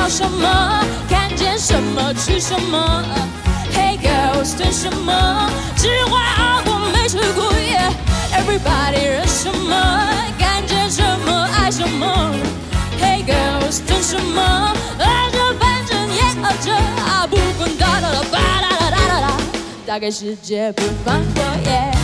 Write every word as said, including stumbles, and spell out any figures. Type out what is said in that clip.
要什么，看见什么吃什么。Hey girls， 等什么？只会熬过没吃苦。Everybody 人什么，感觉什么，爱什么。Hey girls， 等什么？爱着反正也熬着啊，不管哒哒哒吧哒哒哒哒哒，大概世界不放过耶。